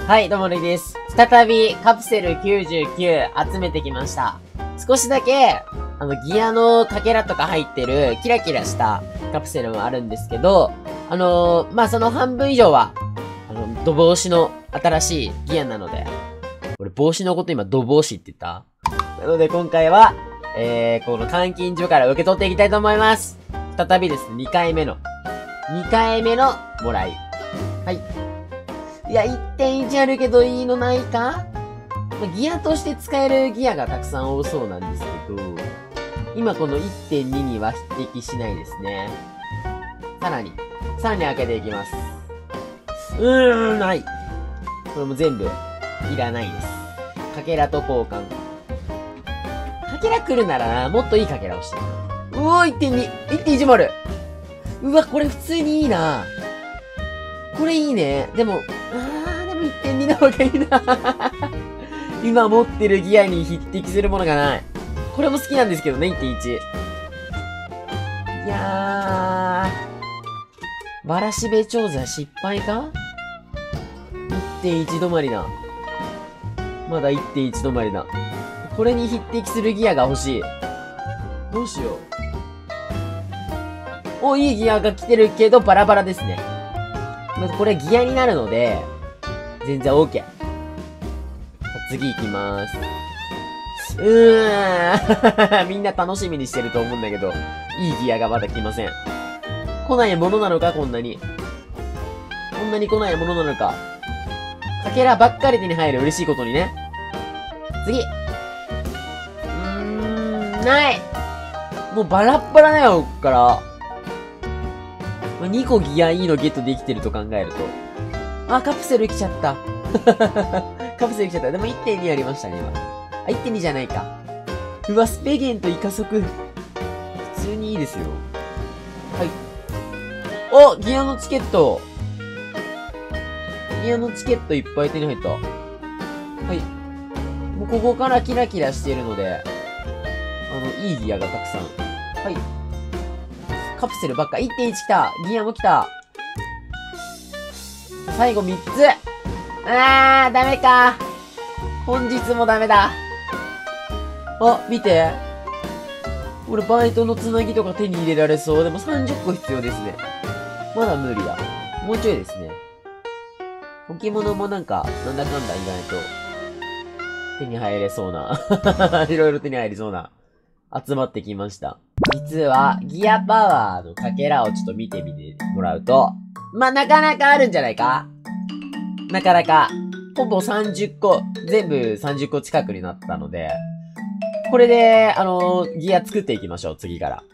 はい、どうもるいです。再びカプセル99集めてきました。少しだけ、ギアのかけらとか入ってるキラキラしたカプセルもあるんですけど、その半分以上は、ド帽子の新しいギアなので、俺帽子のこと今ド帽子って言ったなので今回は、この監禁所から受け取っていきたいと思います。再びですね、2回目のもらい。はい。いや、1.1 あるけどいいのないか？ギアとして使えるギアがたくさん多そうなんですけど、今この 1.2 には匹敵しないですね。さらに開けていきます。ない。これも全部、いらないです。かけらと交換。かけら来るならな、もっといいかけら欲しい。1.2、1.1 丸。うわ、これ普通にいいな。これいいね。でも 1.2 の方がいいな。今持ってるギアに匹敵するものがない。これも好きなんですけどね、1.1。いやー。わらしべ長者失敗か？ 1.1 止まりだ。まだ 1.1 止まりだ。これに匹敵するギアが欲しい。どうしよう。お、いいギアが来てるけどバラバラですね。これギアになるので、全然 OK。次行きまーす。みんな楽しみにしてると思うんだけど、いいギアがまだ来ません。来ないものなのか、こんなに。こんなに来ないものなのか。かけらばっかり手に入る嬉しいことにね。次。ない。もうバラッバラだよ、こっから。2個ギアいいのゲットできてると考えると。あ、カプセル来ちゃった。カプセル来ちゃった。でも 1.2 ありましたね、今。あ、1.2 じゃないか。うわ、スペゲンとイカ速。普通にいいですよ。はい。お、ギアのチケット。ギアのチケットいっぱい手に入った。はい。もうここからキラキラしてるので、いいギアがたくさん。はい。カプセルばっか。1.1 来た。ギアも来た。最後3つ。ダメか。本日もダメだ。あ、見て。俺バイトのつなぎとか手に入れられそう。でも30個必要ですね。まだ無理だ。もうちょいですね。置物もなんだかんだ意外と手に入れそうな。いろいろ手に入りそうな。集まってきました。実は、ギアパワーのかけらをちょっと見てもらうと、なかなかあるんじゃないか？なかなか。ほぼ30個、全部30個近くになったので、これで、ギア作っていきましょう、次から。